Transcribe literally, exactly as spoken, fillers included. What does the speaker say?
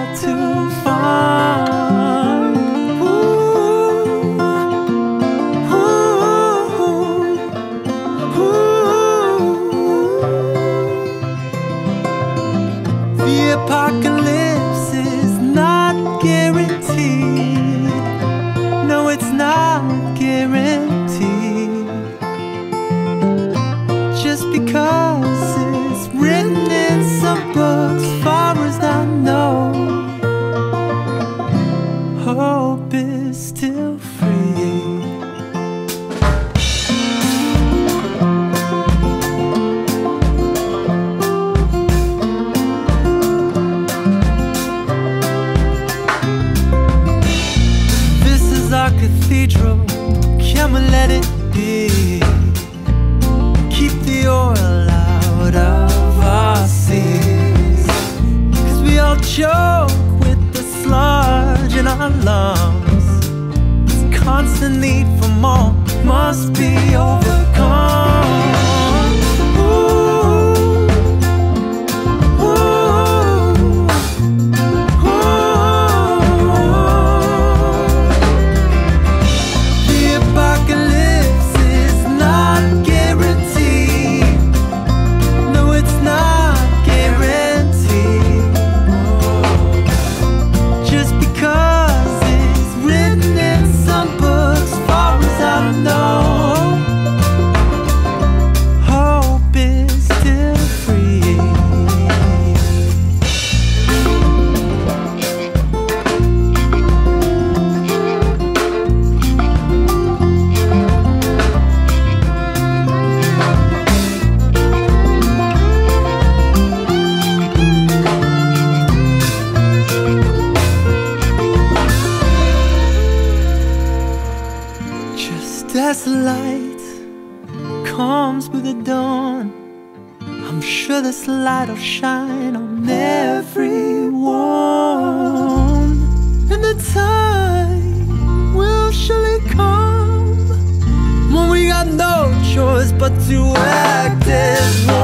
hard to find. Ooh, ooh, ooh. The apocalypse is not guaranteed. No, it's not guaranteed. Just because it's written in some books, far as I know, hope is still free. This is our cathedral, come and let it be. Keep the oil out of our seas, 'cause we all choke with the sludge in our lungs. This constant need for more must be overcome. As the light comes with the dawn, I'm sure this light will shine on everyone. And the time will surely come when we got no choice but to act as one.